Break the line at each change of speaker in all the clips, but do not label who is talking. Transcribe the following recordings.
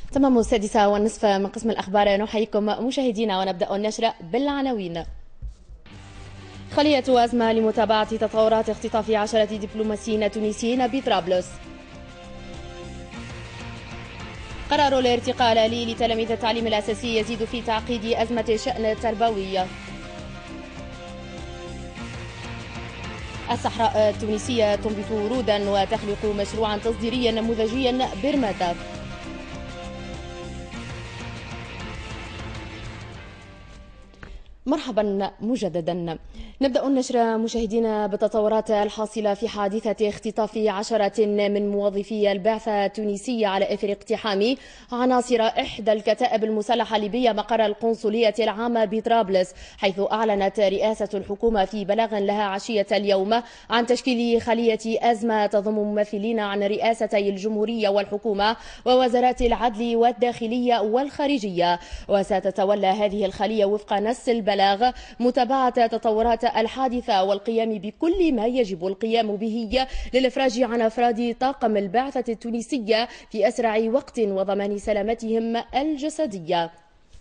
تمام. 6:30 من قسم الأخبار نحييكم مشاهدينا ونبدأ النشرة بالعناوين. خلية أزمة لمتابعة تطورات اختطاف 10 دبلوماسيين تونسيين بطرابلس. قرار الارتقاء لتلاميذ التعليم الأساسي يزيد في تعقيد أزمة الشأن التربوي. الصحراء التونسية تنبت ورودا وتخلق مشروعا تصديريا نموذجيا برمادة. مرحبا مجددا. نبدأ النشرة مشاهدينا بالتطورات الحاصلة في حادثة اختطاف 10 من موظفي البعثة التونسية على إثر اقتحام عناصر إحدى الكتائب المسلحة الليبية مقر القنصلية العامة بطرابلس، حيث أعلنت رئاسة الحكومة في بلاغ لها عشية اليوم عن تشكيل خلية أزمة تضم ممثلين عن رئاستي الجمهورية والحكومة ووزارات العدل والداخلية والخارجية. وستتولى هذه الخلية وفق نص البلاغ متابعة تطورات الحادثة والقيام بكل ما يجب القيام به للإفراج عن أفراد طاقم البعثة التونسية في أسرع وقت وضمان سلامتهم الجسدية.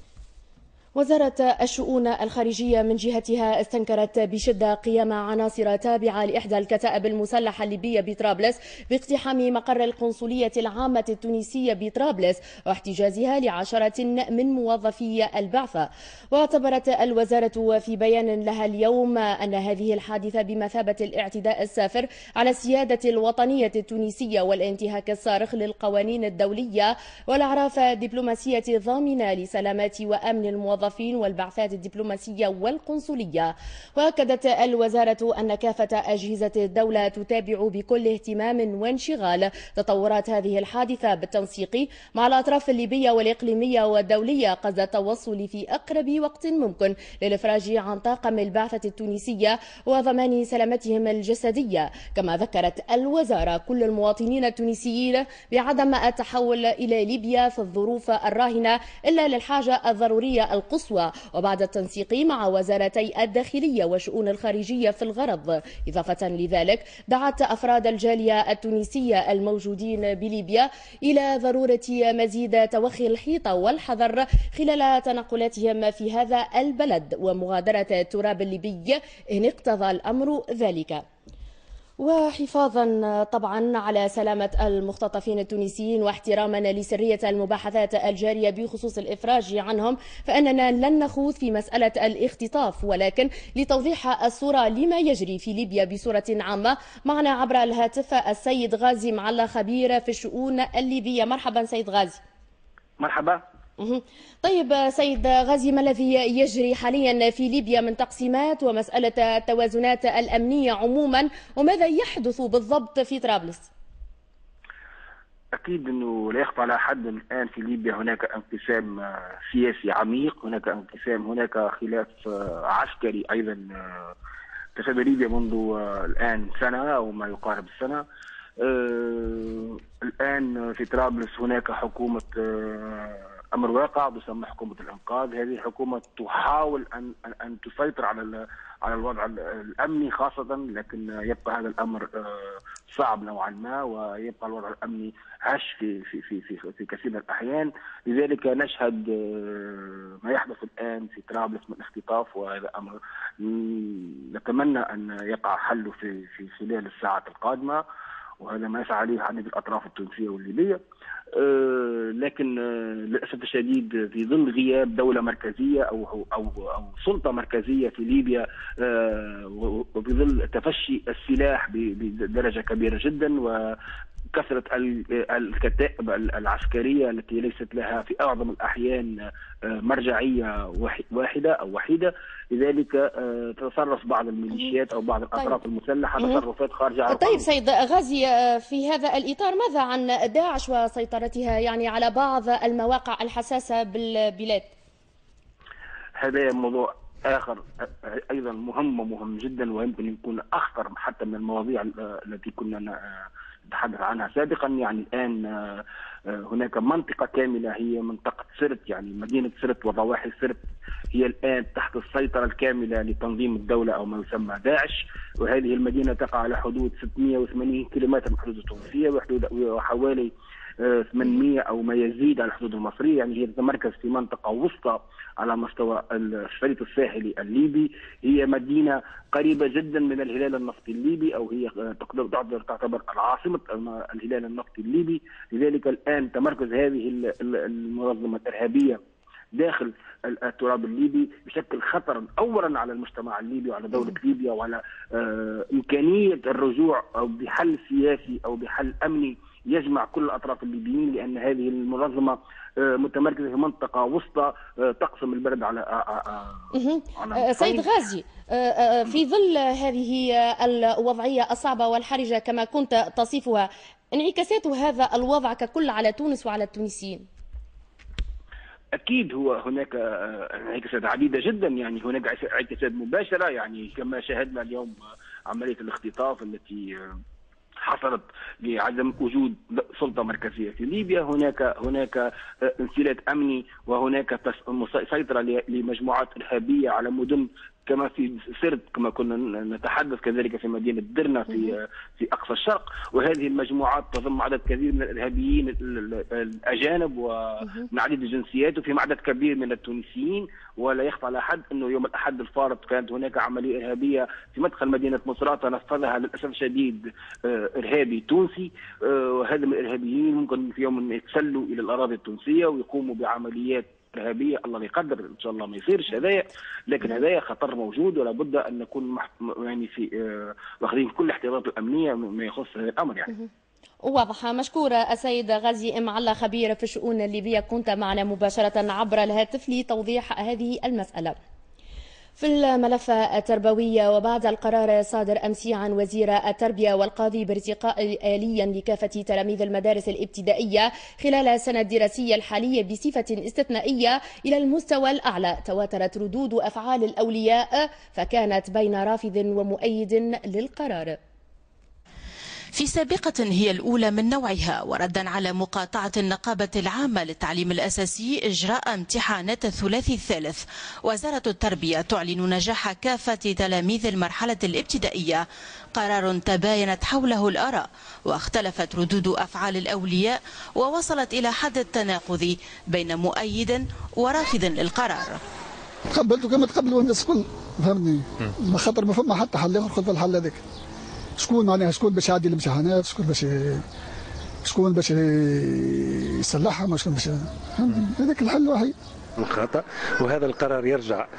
وزارة الشؤون الخارجية من جهتها استنكرت بشدة قيام عناصر تابعة لإحدى الكتائب المسلحة الليبية بطرابلس باقتحام مقر القنصلية العامة التونسية بطرابلس واحتجازها ل10 من موظفي البعثة. واعتبرت الوزارة في بيان لها اليوم أن هذه الحادثة بمثابة الاعتداء السافر على السيادة الوطنية التونسية والانتهاك الصارخ للقوانين الدولية والأعراف الدبلوماسية الضامنة لسلامة وأمن الموظفين والبعثات الدبلوماسية والقنصلية. وأكدت الوزارة أن كافة أجهزة الدولة تتابع بكل اهتمام وانشغال تطورات هذه الحادثة بالتنسيق مع الأطراف الليبية والإقليمية والدولية قصد التوصل في أقرب وقت ممكن للإفراج عن طاقم البعثة التونسية وضمان سلامتهم الجسدية. كما ذكرت الوزارة كل المواطنين التونسيين بعدم التحول إلى ليبيا في الظروف الراهنة إلا للحاجة الضرورية القصوى، وبعد التنسيق مع وزارتي الداخلية وشؤون الخارجية في الغرض. إضافة لذلك دعت أفراد الجالية التونسية الموجودين بليبيا إلى ضرورة مزيد توخي الحيطة والحذر خلال تنقلاتهم في هذا البلد ومغادرة التراب الليبي إن اقتضى الأمر ذلك. وحفاظا طبعا على سلامة المختطفين التونسيين واحتراما لسرية المباحثات الجارية بخصوص الإفراج عنهم، فإننا لن نخوض في مسألة الاختطاف، ولكن لتوضيح الصورة لما يجري في ليبيا بصورة عامة معنا عبر الهاتف السيد غازي معلا خبير في الشؤون الليبية. مرحبا سيد غازي.
مرحبا.
طيب سيد غازي، ما الذي يجري حاليا في ليبيا من تقسيمات ومسألة التوازنات الأمنية عموما، وماذا يحدث بالضبط في طرابلس؟
أكيد أنه لا يخفى على أحد الآن في ليبيا هناك انقسام سياسي عميق، هناك انقسام، هناك خلاف عسكري أيضا تشهد ليبيا منذ الآن سنة أو ما يقارب السنة. الآن في طرابلس هناك حكومة أمر واقع تسمى حكومة الإنقاذ. هذه الحكومة تحاول أن تسيطر على الوضع الأمني خاصة، لكن يبقى هذا الأمر صعب نوعا ما، ويبقى الوضع الأمني هش في كثير من الأحيان. لذلك نشهد ما يحدث الآن في طرابلس من اختطاف، وهذا أمر نتمنى أن يقع حله في خلال الساعات القادمة، وهذا ما يسعى عليه عدد الأطراف التونسية والليبية. لكن للأسف الشديد في ظل غياب دولة مركزية أو سلطة مركزية في ليبيا، وفي ظل تفشي السلاح بدرجة كبيرة جدا وكثرة الكتائب العسكرية التي ليست لها في أعظم الأحيان مرجعية واحدة أو وحيدة، لذلك تتصرف بعض الميليشيات أو بعض الأطراف المسلحة تصرفات خارجة عن القانون.
طيب سيد غازي، في هذا الإطار ماذا عن داعش وسيطرتها يعني على بعض المواقع الحساسة بالبلاد؟
هذا موضوع آخر أيضا مهم جدا، ويمكن يكون أخطر حتى من المواضيع التي كنا نتحدث عنها سابقا. يعني الآن هناك منطقة كاملة هي منطقة سرت، يعني مدينة سرت وضواحي سرت هي الآن تحت السيطرة الكاملة لتنظيم الدولة أو ما يسمى داعش. وهذه المدينة تقع على حدود 680 كيلومتر من الحدود التونسية وحوالي 800 أو ما يزيد على الحدود المصرية. يعني هي تتمركز في منطقة وسطى على مستوى الشريط الساحلي الليبي. هي مدينة قريبة جدا من الهلال النفطي الليبي، أو هي تعتبر العاصمة الهلال النفطي الليبي. لذلك الآن تمركز هذه المنظمة الإرهابية داخل التراب الليبي يشكل خطرا اولا على المجتمع الليبي وعلى دوله ليبيا، وعلى امكانيه الرجوع او بحل سياسي او بحل امني يجمع كل الاطراف الليبيين، لان هذه المنظمه متمركزه في منطقه وسطى تقسم البلد على
سيد غازي، في ظل هذه الوضعيه الصعبه والحرجه كما كنت تصفها، انعكاسات هذا الوضع ككل على تونس وعلى التونسيين؟
اكيد هناك انعكاسات عديده جدا. يعني هناك انعكاسات مباشره، يعني كما شاهدنا اليوم عمليه الاختطاف التي حصلت لعدم وجود سلطه مركزيه في ليبيا. هناك انفلات امني، وهناك سيطره لمجموعات ارهابيه على مدن كما في سرت، كما كنا نتحدث، كذلك في مدينه درنا في اقصى الشرق. وهذه المجموعات تضم عدد كبير من الارهابيين الاجانب ومن عديد الجنسيات، وفي عدد كبير من التونسيين. ولا يخفى على احد انه يوم الاحد الفارط كانت هناك عمليه ارهابيه في مدخل مدينه مصراتة نفذها للاسف الشديد ارهابي تونسي. وهذا من الارهابيين ممكن في يوم يتسلوا الى الاراضي التونسيه ويقوموا بعمليات إرهابية. الله يقدر إن شاء الله ما يصيرش هذايا، لكن هذايا خطر موجود، ولا بد أن نكون يعني في واخذين كل الاحتياطات الأمنية ما يخص هذا الأمر. يعني
واضحة. مشكورة السيد غازي معلة، خبير في الشؤون الليبية، كنت معنا مباشرة عبر الهاتف لتوضيح هذه المسألة. في الملف التربوي، وبعد القرار الصادر أمس عن وزير التربية والقاضي بارتقاء آليا لكافة تلاميذ المدارس الابتدائية خلال السنة الدراسية الحالية بصفة استثنائية إلى المستوى الأعلى، تواترت ردود أفعال الأولياء فكانت بين رافض ومؤيد للقرار.
في سابقة هي الأولى من نوعها، وردا على مقاطعة النقابة العامة للتعليم الأساسي إجراء امتحانات الثلاثي الثالث، وزارة التربية تعلن نجاح كافة تلاميذ المرحلة الابتدائية، قرار تباينت حوله الآراء واختلفت ردود أفعال الأولياء، ووصلت إلى حد التناقض بين مؤيد ورافض للقرار.
تقبلته كما تقبلوا الناس الكل، فهمني؟ خاطر ما فما حتى حل اخر خذ في الحل هذاك. شكون معناها شكون باش يعدي الامتحانات، شكون باش يصلحها، شكون باش، هذاك الحل الوحيد.
خطأ، وهذا القرار يرجع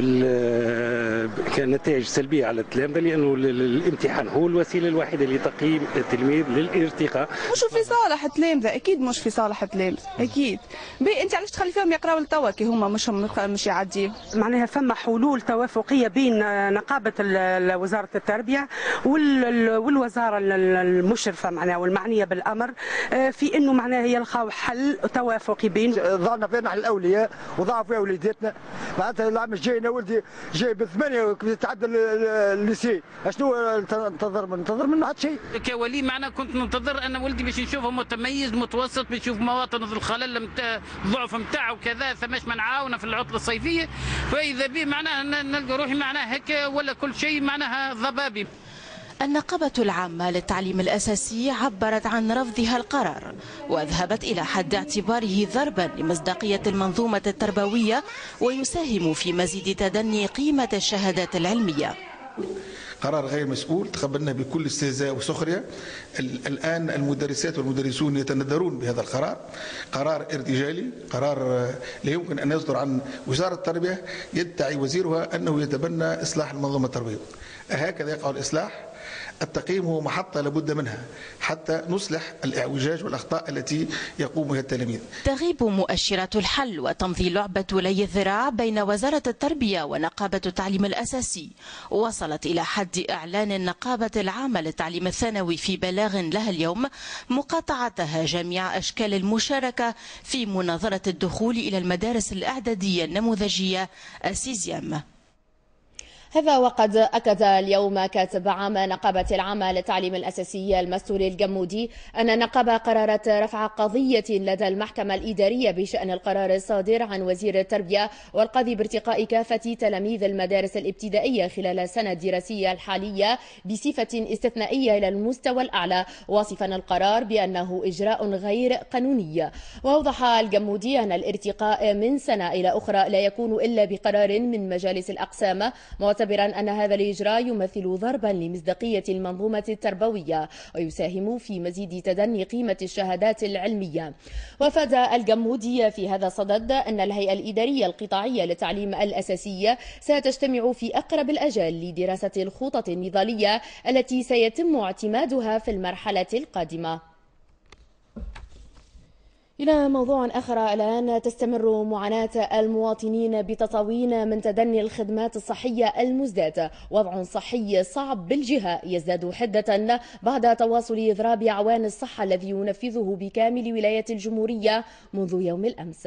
كنتائج سلبية على التلامذة، لأنه الامتحان هو الوسيلة الوحيدة لتقييم التلميذ للارتقاء.
مش في صالح التلامذة، أكيد مش في صالح التلامذة، أكيد. أنت علاش تخلي فيهم يقراوا لتوا كي هما مش يعديوا؟
معناها فما حلول توافقية بين نقابة وزارة التربية والوزارة المشرفة معناها والمعنية بالأمر في إنه معناها يلقاو حل توافقي بين.
ضعنا فينا الأولياء وضعوا فيها وليداتنا. معناتها العام الجاي انا ولدي جاي ب8 يتعدى الليسي، شنو ننتظر منه حتى شيء.
كولي معنا كنت ننتظر ان ولدي باش نشوفه متميز متوسط، باش نشوف مواطن الخلل الضعف نتاعو كذا، ثماش ما نعاونه في العطله الصيفيه، فاذا به معناها نلقى روحي معناها هكا ولا كل شيء معناها ضبابي.
النقابة العامة للتعليم الأساسي عبرت عن رفضها القرار، وذهبت إلى حد اعتباره ضربا لمصداقية المنظومة التربوية، ويساهم في مزيد تدني قيمة الشهادات العلمية.
قرار غير مسؤول، تقبلنا بكل استهزاء وسخرية. الآن المدرسات والمدرسون يتندرون بهذا القرار، قرار ارتجالي، قرار لا يمكن أن يصدر عن وزارة التربية يدعي وزيرها أنه يتبنى إصلاح المنظومة التربوية. هكذا يقع الإصلاح. التقييم هو محطة لابد منها حتى نصلح الإعوجاج والأخطاء التي يقوم بها التلاميذ.
تغيب مؤشرات الحل وتمضي لعبة لي الذراع بين وزارة التربية ونقابة التعليم الأساسي، وصلت إلى حد إعلان النقابة العامة للتعليم الثانوي في بلاغ لها اليوم مقاطعتها جميع أشكال المشاركة في مناظرة الدخول إلى المدارس الإعدادية النموذجية السيزيام.
هذا وقد أكد اليوم كاتب عام نقابة العامة للتعليم الأساسي المستور الجمودي أن النقابة قررت رفع قضية لدى المحكمة الإدارية بشأن القرار الصادر عن وزير التربية والقاضي بارتقاء كافة تلاميذ المدارس الابتدائية خلال السنة الدراسية الحالية بصفة استثنائية إلى المستوى الأعلى، واصفا القرار بأنه إجراء غير قانوني. وأوضح الجمودي أن الارتقاء من سنة إلى أخرى لا يكون إلا بقرار من مجالس الأقسام، معتبرا أن هذا الإجراء يمثل ضربا لمصداقية المنظومة التربوية ويساهم في مزيد تدني قيمة الشهادات العلمية. وأفاد الجمودي في هذا الصدد أن الهيئة الإدارية القطاعية للتعليم الأساسي ستجتمع في أقرب الأجال لدراسة الخطط النضالية التي سيتم اعتمادها في المرحلة القادمة. إلى موضوع آخر الآن. تستمر معاناة المواطنين بتطاوين من تدني الخدمات الصحية المزداد. وضع صحي صعب بالجهة يزداد حدة بعد تواصل إضراب أعوان الصحة الذي ينفذه بكامل ولاية الجمهورية منذ يوم الأمس.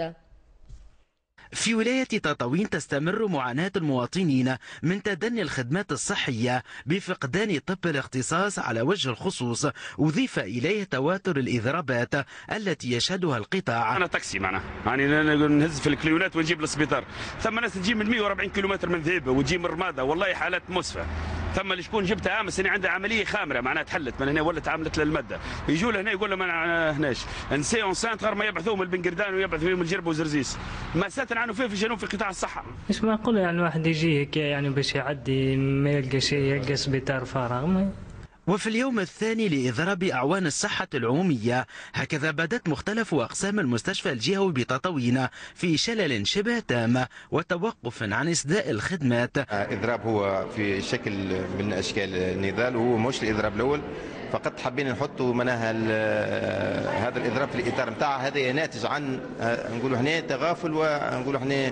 في ولاية تطاوين تستمر معاناة المواطنين من تدني الخدمات الصحية بفقدان طب الاختصاص على وجه الخصوص، أضيف إليه تواتر الإضرابات التي يشهدها القطاع.
أنا تاكسي يعني نهز في الكليونات ونجيب للسبيطار، ثم ناس تجي من 140 كيلومتر من ذيبة وتجي من رمادة، والله حالات مسفة. ثم اللي شكون جبتها امس اللي عندها عمليه خامره معناها تحلت من هنا ولت عملت للماده، يجوا لهنا يقول لهم ما هناش نسي اون سانت غير ما يبعثوهم من بنقردان ويبعثوا من الجرب وزرزيس، ما نعانوا فيه في جنوب في قطاع الصحه.
مش معقول يعني واحد يجي هيك يعني باش يعدي ما يلقى شيء، يلقى سبيطار فارغ.
وفي اليوم الثاني لإضراب أعوان الصحة العمومية، هكذا بدت مختلف أقسام المستشفى الجهوي بتطاوين في شلل شبه تام وتوقف عن إسداء الخدمات.
إضراب هو في شكل من أشكال النضال، وهو مش الإضراب الأول، فقط حابين نحطوا منها هذا الإضراب في الإطار نتاع هذا ناتج عن نقولوا هنا تغافل ونقولوا هنا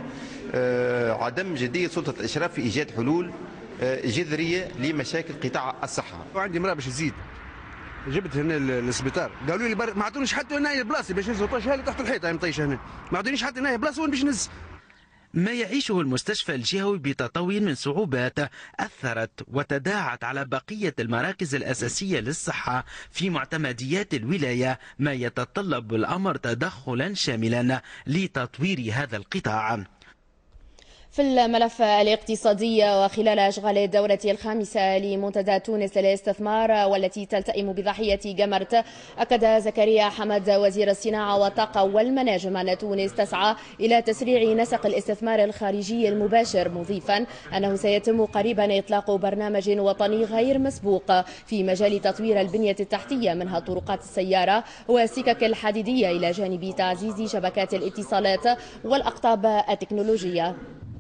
عدم جدية سلطة الإشراف في إيجاد حلول جذريه لمشاكل قطاع الصحه.
وعندي امراه باش تزيد، جبت هنا للسبيطار قالوا لي ما عطونيش حتى هنا بلاصه باش نهز طيشها لي تحت الحيط، هي مطيشه هنا، ما عطونيش حتى هنا بلاصه وين باش نهز.
ما يعيشه المستشفى الجهوي بتطاوين من صعوبات أثرت وتداعت على بقية المراكز الأساسية للصحة في معتمديات الولاية، ما يتطلب الأمر تدخلا شاملا لتطوير هذا القطاع.
في الملف الاقتصادي، وخلال أشغال الدورة الخامسة لمنتدى تونس للاستثمار والتي تلتئم بضاحية جمرت، أكد زكريا حمد وزير الصناعة والطاقة والمناجم أن تونس تسعى إلى تسريع نسق الاستثمار الخارجي المباشر، مضيفا أنه سيتم قريبا إطلاق برنامج وطني غير مسبوق في مجال تطوير البنية التحتية، منها طرقات السيارة والسكك الحديدية، إلى جانب تعزيز شبكات الاتصالات والأقطاب التكنولوجية.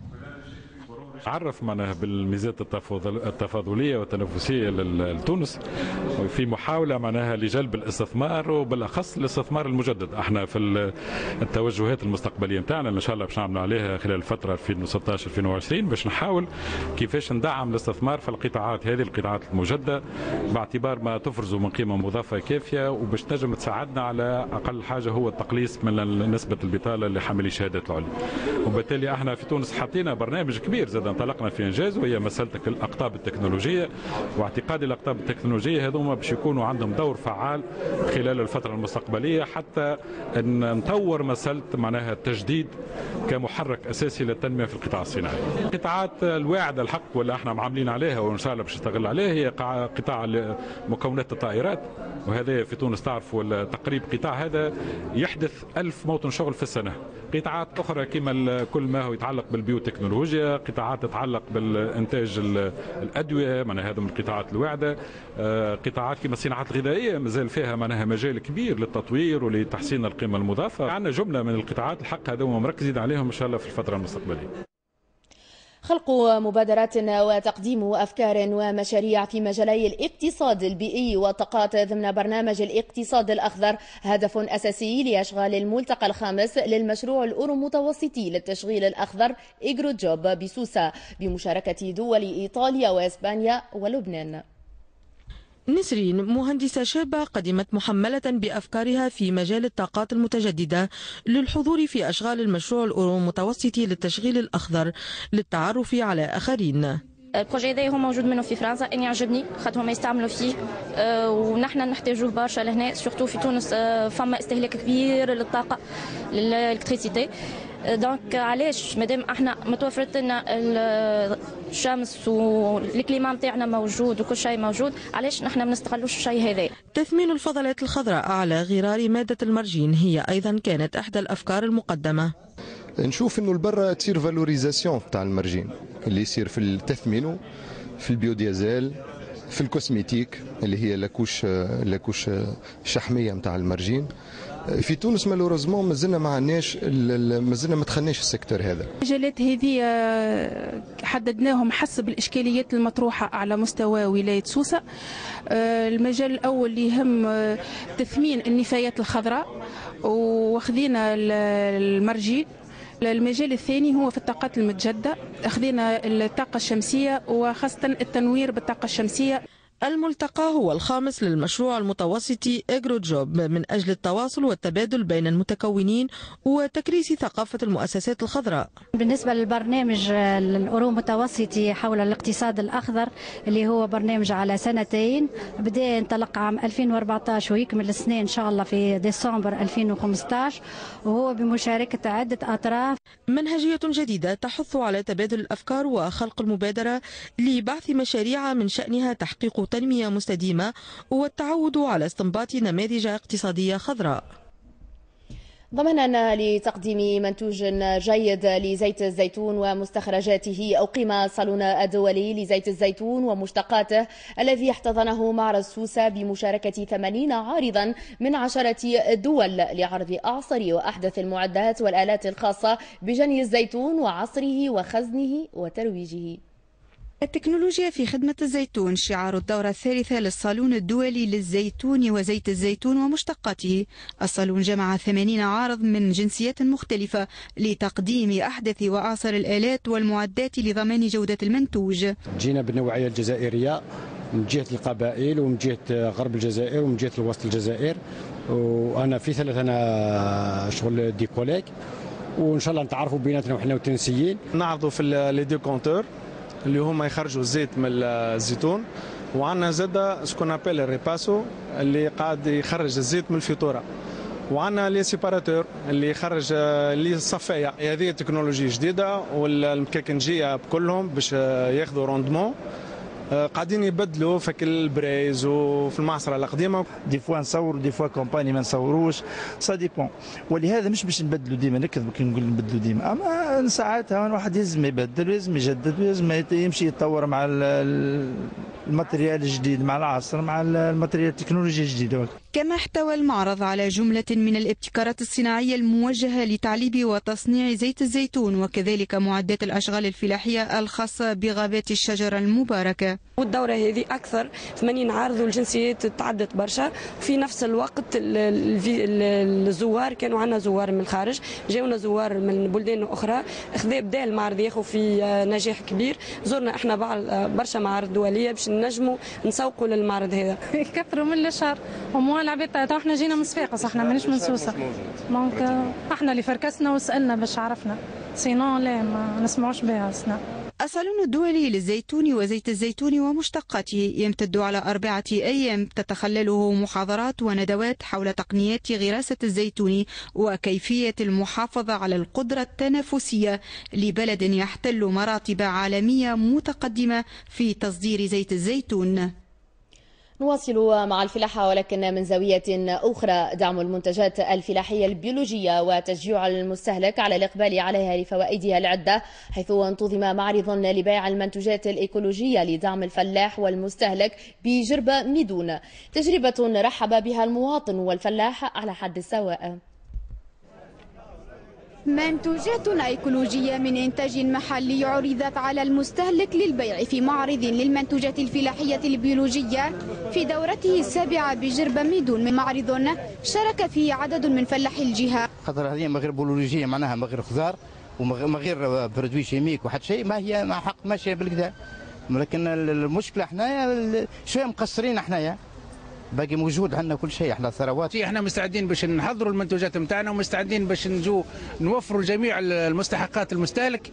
عرف معناها بالميزات التفاضليه والتنافسيه لتونس في محاوله معناها لجلب الاستثمار، وبالاخص الاستثمار المجدد. احنا في التوجهات المستقبليه نتاعنا ان شاء الله باش نعملوا عليها خلال الفتره 2016 2020 باش نحاول كيفاش ندعم الاستثمار في القطاعات هذه، القطاعات المجدده، باعتبار ما تفرزوا من قيمه مضافه كافيه وباش تنجم تساعدنا على اقل حاجه هو التقليص من نسبه البطاله لحاملي الشهادات العليا. وبالتالي احنا في تونس حطينا برنامج كبير زاد انطلقنا في انجاز، وهي مساله الاقطاب التكنولوجيه، واعتقادي الاقطاب التكنولوجيه هذوما باش يكونوا عندهم دور فعال خلال الفتره المستقبليه حتى ان نطور مساله معناها التجديد كمحرك اساسي للتنميه في القطاع الصناعي. القطاعات الواعده الحق واللي احنا عاملين عليها وان شاء الله باش نشتغل عليها هي قطاع مكونات الطائرات، وهذا في تونس تعرفوا تقريب قطاع هذا يحدث 1000 موطن شغل في السنه. قطاعات اخرى كما كل ما هو يتعلق بالبيوتكنولوجيا، قطاعات تتعلق بالانتاج الادويه، معناها هذا من القطاعات الواعده. قطاعات كما الصناعات الغذائيه مازال فيها معناها مجال كبير للتطوير ولتحسين القيمه المضافه. عندنا جمله من القطاعات الحق هذوما مركزين عليهم ان شاء الله في الفتره المستقبليه.
خلق مبادرات وتقديم أفكار ومشاريع في مجالي الاقتصاد البيئي والطاقات ضمن برنامج الاقتصاد الأخضر هدف أساسي لأشغال الملتقى الخامس للمشروع الأورو متوسطي للتشغيل الأخضر إجرو جوب بسوسة بمشاركة دول إيطاليا وإسبانيا ولبنان.
نسرين مهندسة شابة قدمت محملة بأفكارها في مجال الطاقات المتجددة للحضور في أشغال المشروع الأورو متوسطي للتشغيل الأخضر للتعرف على آخرين.
البروجي هذا هو موجود منه في فرنسا، اني عجبني خاطرهم يستعملوا فيه ونحن نحتاجوه برشا لهنا، سورتو في تونس فما استهلاك كبير للطاقه للالكتريسيتي. دونك علاش مادام احنا متوفرت لنا الشمس والكليما نتاعنا موجود وكل شيء موجود، علاش نحن ما نستغلوش الشيء هذا؟
تثمين الفضلات الخضراء على غرار مادة المرجين هي أيضا كانت إحدى الأفكار المقدمة.
نشوف انه البرة تصير فالوريزاسيون تاع المرجين اللي يصير في التثمين، في البيوديازيل، في الكوسميتيك اللي هي لاكوش شحميه نتاع المرجين. في تونس مالوروزمون مازلنا ما عندناش، مازلنا ما دخلناش السيكتور هذا.
المجالات هذه حددناهم حسب الاشكاليات المطروحه على مستوى ولايه سوسه. المجال الاول اللي يهم تثمين النفايات الخضراء واخذينا المرجين. المجال الثاني هو في الطاقات المتجددة، أخذنا الطاقة الشمسية وخاصة التنوير بالطاقة الشمسية.
الملتقى هو الخامس للمشروع المتوسطي اجرو جوب من أجل التواصل والتبادل بين المتكونين وتكريس ثقافة المؤسسات الخضراء.
بالنسبة للبرنامج الأورو متوسطي حول الاقتصاد الأخضر اللي هو برنامج على سنتين، بدأ ينطلق عام 2014 ويكمل السنة إن شاء الله في ديسمبر 2015، وهو بمشاركة عدة أطراف.
منهجية جديدة تحث على تبادل الأفكار وخلق المبادرة لبعث مشاريع من شأنها تحقيق تنمية مستدامة والتعود على استنباط نماذج اقتصادية خضراء.
ضمنا لتقديم منتوج جيد لزيت الزيتون ومستخرجاته، أقيم الصالون الدولي لزيت الزيتون ومشتقاته الذي احتضنه معرض سوسة بمشاركة 80 عارضا من 10 دول لعرض أعصر وأحدث المعدات والآلات الخاصة بجني الزيتون وعصره وخزنه وترويجه.
التكنولوجيا في خدمة الزيتون شعار الدورة الثالثة للصالون الدولي للزيتون وزيت الزيتون ومشتقاته. الصالون جمع 80 عارض من جنسيات مختلفة لتقديم أحدث وأعصر الآلات والمعدات لضمان جودة المنتوج.
جينا بالنوعية الجزائرية من جهة القبائل ومن جهة غرب الجزائر ومن جهة الوسط الجزائر، وأنا في ثلاث أنا شغل دي كوليك، وإن شاء الله نتعرفوا بيناتنا وحنا والتونسيين.
نعرضوا في لي دو كونتور اللي هما يخرجوا الزيت من الزيتون، وعندنا زاده سكون ابل ريباسو اللي قاعد يخرج الزيت من الفيتوره، وعندنا لي سيباراتور اللي يخرج لي الصفايه. هذه تكنولوجيا جديده والمكاكنجيه بكلهم باش ياخذوا روندمون قاعدين يبدلوا فك البريز وفي المعصره القديمه.
دي فوا نصور دي فوا كومباني ما نصوروش، سا ديبون. ولهذا مش باش نبدلوا ديما، نكذب كي نقول نبدلوا ديما، اما ساعاتها الواحد لازم يبدل ولازم يجدد ولازم يمشي يتطور مع الماتريال الجديد، مع العصر، مع الماتريال التكنولوجيا الجديده.
كما احتوى المعرض على جملة من الابتكارات الصناعية الموجهة لتعليب وتصنيع زيت الزيتون، وكذلك معدات الأشغال الفلاحية الخاصة بغابات الشجرة المباركة.
والدورة هذه أكثر 80 عارض والجنسيات تعدت برشا. في نفس الوقت الزوار كانوا عندنا زوار من الخارج، جاونا زوار من بلدان أخرى، بدا المعرض ياخذ في نجاح كبير. زرنا احنا برشا معارض دولية باش نجموا نسوقوا للمعرض هذا.
كثروا من الشهر العباد. احنا جينا من صفاقس، احنا مانيش من سوسه، دونك احنا اللي فركسنا وسالنا باش عرفنا، سينو لا ما نسمعوش بها اصلا.
الصالون الدولي للزيتون وزيت الزيتون ومشتقاته يمتد على 4 أيام، تتخلله محاضرات وندوات حول تقنيات غراسة الزيتون وكيفية المحافظة على القدرة التنافسية لبلد يحتل مراتب عالمية متقدمة في تصدير زيت الزيتون.
نواصل مع الفلاحة ولكن من زاوية أخرى، دعم المنتجات الفلاحية البيولوجية وتشجيع المستهلك على الإقبال عليها لفوائدها العدة، حيث انتظم معرض لبيع المنتوجات الإيكولوجية لدعم الفلاح والمستهلك بجربة ميدون، تجربة رحب بها المواطن والفلاح على حد السواء.
منتوجات أيكولوجية من إنتاج محلي عرضت على المستهلك للبيع في معرض للمنتوجات الفلاحية البيولوجية في دورته السابعة بجربة ميدون، من معرض شارك فيه عدد من فلاحي الجهة.
خاطر هذه من غير بيولوجية، معناها من غير خضار ومن غير برودوي شيميك وحد شيء، ما هي مع حق ماشية بالكدا. لكن المشكلة حنايا شوية مقصرين حنايا، باقي موجود عندنا كل شيء، احنا ثروات.
احنا مستعدين باش نحضروا المنتوجات نتاعنا ومستعدين باش نجو نوفروا جميع المستحقات المستهلك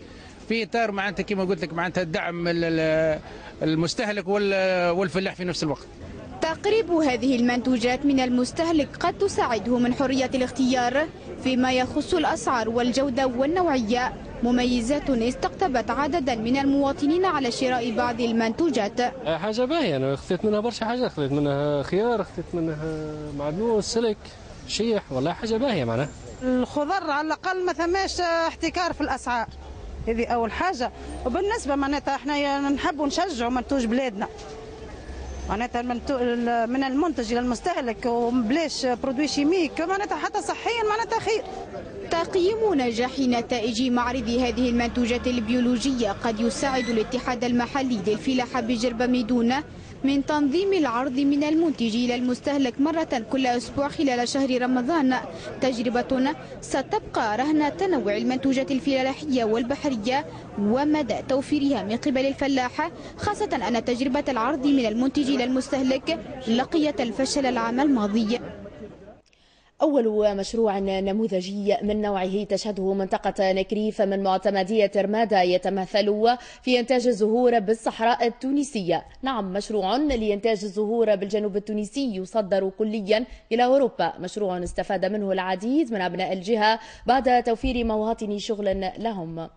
في اطار معناتها كما قلت لك معناتها دعم المستهلك والفلاح في نفس الوقت.
تقريب هذه المنتوجات من المستهلك قد تساعده من حرية الاختيار فيما يخص الأسعار والجودة والنوعية، مميزات استقطبت عددا من المواطنين على شراء بعض المنتوجات.
حاجة باهية، أنا خذيت منها برشا حاجات، خذيت منها خيار، خذيت منها معدنوس، سلك، شيح، والله حاجة باهية معناها.
الخضر على الأقل ما ثماش احتكار في الأسعار، هذه أول حاجة. وبالنسبة معناتها احنا نحبوا نشجعوا منتوج بلادنا، معناتها من المنتج الى المستهلك وبلاش برودوي شيميك، معناتها حتى صحيا معناتها خير.
تقييم نجاح نتائج معرض هذه المنتوجات البيولوجية قد يساعد الاتحاد المحلي للفلاحة بجربة ميدون من تنظيم العرض من المنتج إلى المستهلك مرة كل أسبوع خلال شهر رمضان، تجربة ستبقى رهن تنوع المنتوجات الفلاحية والبحرية ومدى توفيرها من قبل الفلاح، خاصة أن تجربة العرض من المنتج إلى المستهلك لقيت الفشل العام الماضي.
أول مشروع نموذجي من نوعه تشهده منطقة نكريف من معتمدية رمادة يتمثل في إنتاج الزهور بالصحراء التونسية. نعم، مشروع لإنتاج الزهور بالجنوب التونسي يصدر كليا إلى أوروبا، مشروع استفاد منه العديد من أبناء الجهة بعد توفير مواطن شغل لهم.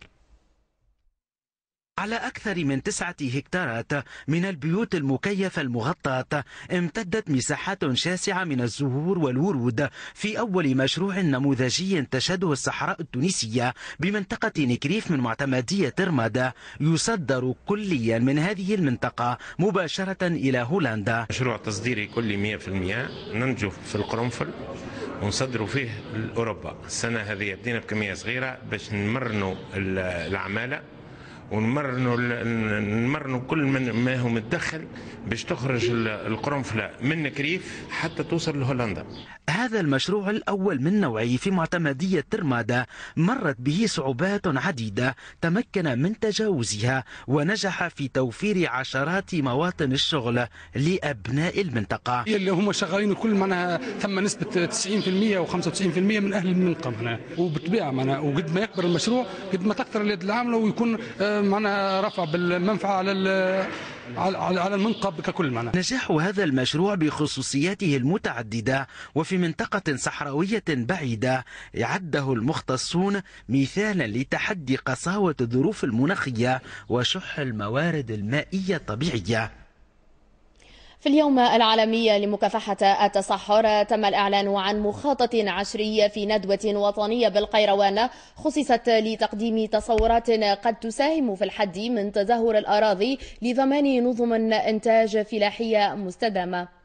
على أكثر من 9 هكتارات من البيوت المكيفة المغطاة امتدت مساحات شاسعة من الزهور والورود في أول مشروع نموذجي تشهده الصحراء التونسية بمنطقة نكريف من معتمدية رمادة، يصدر كليا من هذه المنطقة مباشرة إلى هولندا.
مشروع تصديري كلي 100%، ننتجه في القرنفل ونصدروا فيه لأوروبا. السنة هذه بدينا بكمية صغيرة باش نمرنوا العمالة ونمرنوا كل من ما هو متدخل باش تخرج القرنفلة من نكريف حتى توصل لهولندا.
هذا المشروع الأول من نوعه في معتمدية رمادة مرت به صعوبات عديدة تمكن من تجاوزها ونجح في توفير عشرات مواطن الشغل لأبناء المنطقة.
اللي هم شغالين الكل معناها ثم نسبة 90% و95% من أهل المنطقة معناها، وبالطبيعة معناها وقد ما يكبر المشروع قد ما تكثر اليد العاملة ويكون معناها رفع بالمنفعة على المنطقة ككل معناها.
نجاح هذا المشروع بخصوصياته المتعددة وفي منطقة صحراوية بعيدة يعده المختصون مثالا لتحدي قساوة الظروف المناخية وشح الموارد المائية الطبيعية.
في اليوم العالمي لمكافحة التصحر تم الإعلان عن مخطط عشري في ندوة وطنية بالقيروان خصصت لتقديم تصورات قد تساهم في الحد من تدهور الأراضي لضمان نظم إنتاج فلاحية مستدامة.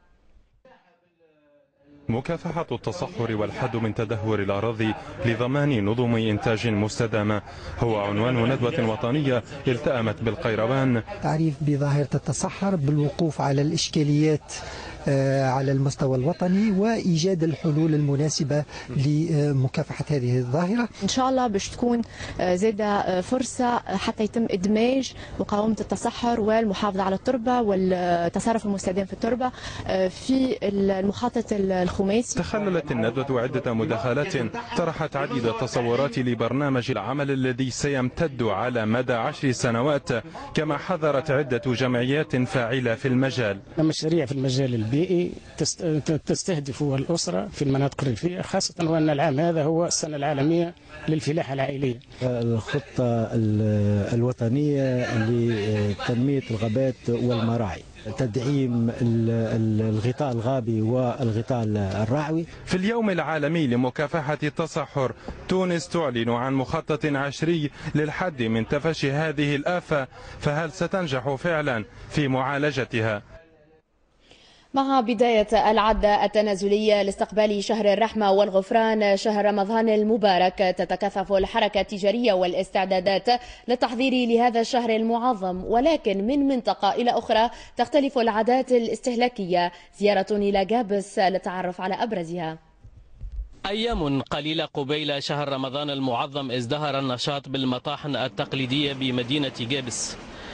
مكافحة التصحر والحد من تدهور الأراضي لضمان نظم إنتاج مستدامة هو عنوان ندوة وطنية التأمت بالقيروان.
تعريف بظاهرة التصحر بالوقوف على الإشكاليات على المستوى الوطني وإيجاد الحلول المناسبة لمكافحة هذه الظاهرة.
إن شاء الله باش تكون زادة فرصة حتى يتم إدماج مقاومة التصحر والمحافظة على التربة والتصرف المستدام في التربة في المخطط الخماسي.
تخللت الندوة عدة مداخلات طرحت عديد التصورات لبرنامج العمل الذي سيمتد على مدى 10 سنوات، كما حضرت عدة جمعيات فاعلة في المجال.
مشاريع في المجال البيئي تستهدف الأسرة في المناطق الريفية، خاصة وأن العام هذا هو السنة العالمية للفلاحة العائلية.
الخطة الوطنية لتنمية الغابات والمراعي، تدعيم الغطاء الغابي والغطاء الرعوي.
في اليوم العالمي لمكافحة التصحر تونس تعلن عن مخطط عشري للحد من تفشي هذه الآفة، فهل ستنجح فعلا في معالجتها؟
مع بداية العد التنازلي لاستقبال شهر الرحمة والغفران شهر رمضان المبارك، تتكثف الحركة التجارية والاستعدادات للتحضير لهذا الشهر المعظم، ولكن من منطقة إلى أخرى تختلف العادات الاستهلاكية. زيارة إلى جابس للتعرف على أبرزها.
أيام قليلة قبيل شهر رمضان المعظم ازدهر النشاط بالمطاحن التقليدية بمدينة جابس.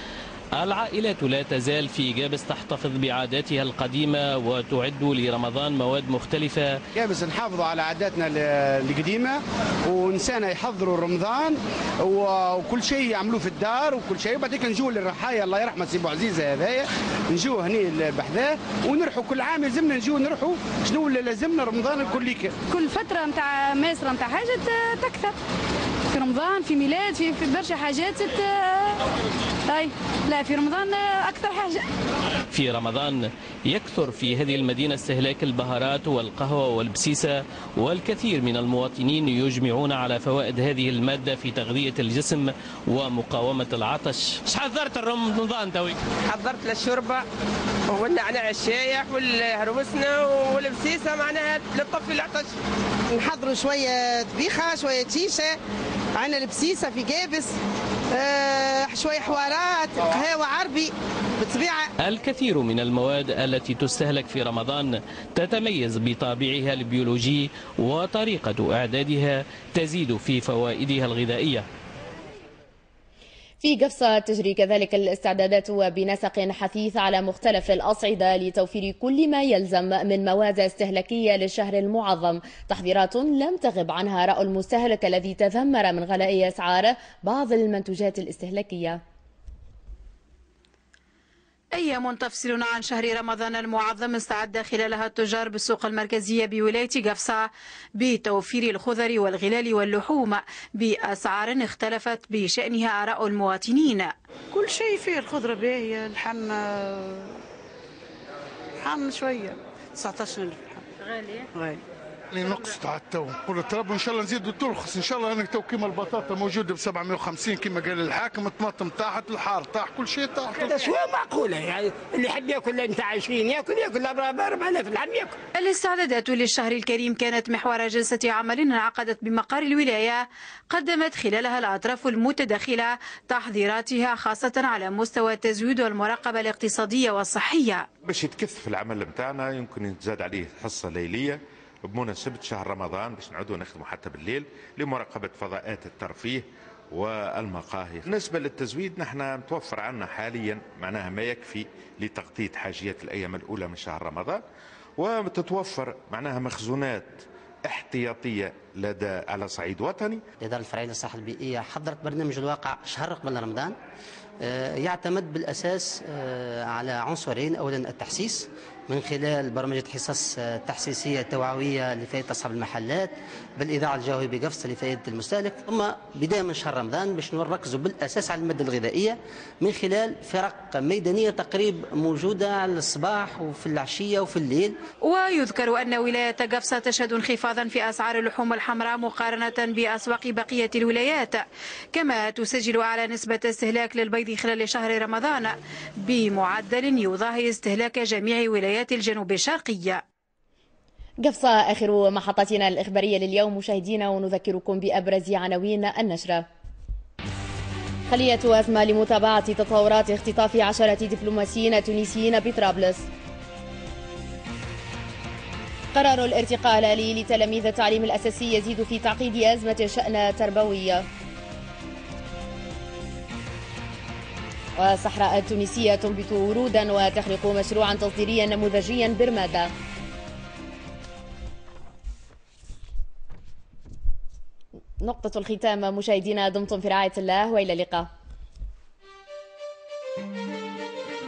العائلات لا تزال في جابس تحتفظ بعاداتها القديمة وتعد لرمضان مواد مختلفة.
جابس نحافظوا على عاداتنا القديمة ونسانا يحضروا رمضان وكل شيء يعملوه في الدار وكل شيء، وبعدين نجوا للرحايا الله يرحمه سي بوعزيزة هذايا، نجوا هني بحذاه ونرحوا كل عام يلزمنا نجوا نرحوا شنو اللي لازمنا رمضان الكل.
كل فترة نتاع ماسرة نتاع حاجة تكثر في رمضان، في ميلاد، في برشا حاجات أي لا في رمضان أكثر حاجة.
في رمضان يكثر في هذه المدينة استهلاك البهارات والقهوة والبسيسة، والكثير من المواطنين يجمعون على فوائد هذه المادة في تغذية الجسم ومقاومة العطش. ايش حضرت رمضان توي؟
حضرت للشوربة والنعناع الشايح والهروسنا والبسيسة معناها للطفي العطش.
نحضروا شوية طبيخة شوية شيشة، عندنا البسيسة في جابس، شوية حوارات، قهوة عربي بالطبيعة.
الكثير من المواد التي تستهلك في رمضان تتميز بطابعها البيولوجي وطريقة إعدادها تزيد في فوائدها الغذائية.
في قفصة تجري كذلك الاستعدادات بنسق حثيث على مختلف الأصعدة لتوفير كل ما يلزم من مواد استهلاكية للشهر المعظم، تحضيرات لم تغب عنها رأي المستهلك الذي تذمر من غلاء أسعار بعض المنتوجات الاستهلاكية.
أيام تفصل عن شهر رمضان المعظم استعد خلالها التجار بالسوق المركزية بولاية قفصة بتوفير الخضر والغلال واللحوم بأسعار اختلفت بشأنها آراء المواطنين.
كل شيء فيه الخضرة باهية، الحم شوية 19,000 غالي.
نقص تاع التو قلت رب ان شاء الله نزيدوا ترخص ان شاء الله. انا تو كيما البطاطا موجوده ب 750 كيما قال الحاكم، الطماطم طاحت، الحار طاح، كل شيء طاح.
الاسواق معقوله يعني اللي يحب ياكل نتاع 20 ياكل 4000 العام ياكل.
الاستعدادات للشهر الكريم كانت محور جلسة عمل انعقدت بمقر الولاية قدمت خلالها الأطراف المتداخلة تحضيراتها خاصة على مستوى التزويد والمراقبة الاقتصادية والصحية.
باش يتكثف العمل نتاعنا يمكن يتزاد عليه حصة ليلية بمناسبة شهر رمضان باش نعودوا نخدموا حتى بالليل لمراقبة فضاءات الترفيه والمقاهي. بالنسبة للتزويد نحن متوفر عنا حاليا معناها ما يكفي لتغطية حاجيات الأيام الأولى من شهر رمضان، وتتوفر معناها مخزونات احتياطية لدى على صعيد وطني.
الإدارة الفرعية للصحة البيئية حضرت برنامج الواقع شهر قبل رمضان يعتمد بالأساس على عنصرين، أولا التحسيس من خلال برمجة حصص تحسيسية توعوية لفائدة أصحاب المحلات بالإذاعة الجوية بقفصة لفائدة المستهلك، ثم بداية من شهر رمضان باش نركزوا بالأساس على المادة الغذائية من خلال فرق ميدانية تقريب موجودة على الصباح وفي العشية وفي الليل.
ويذكر أن ولاية قفصة تشهد انخفاضا في أسعار اللحوم الحمراء مقارنة بأسواق بقية الولايات، كما تسجل أعلى نسبة استهلاك للبيض خلال شهر رمضان بمعدل يضاهي استهلاك جميع ولايات الجنوب الشرقية.
قفصة آخر محطتنا الإخبارية لليوم مشاهدينا، ونذكركم بأبرز عناوين النشرة. خلية أزمة لمتابعة تطورات اختطاف 10 دبلوماسيين تونسيين بطرابلس. قرار الارتقاء الآلي لتلاميذ التعليم الأساسي يزيد في تعقيد أزمة الشأن تربوية. والصحراء التونسية تنبت ورودا وتخلق مشروعا تصديريا نموذجيا برمادة. نقطة الختام مشاهدينا، دمتم في رعاية الله وإلى اللقاء.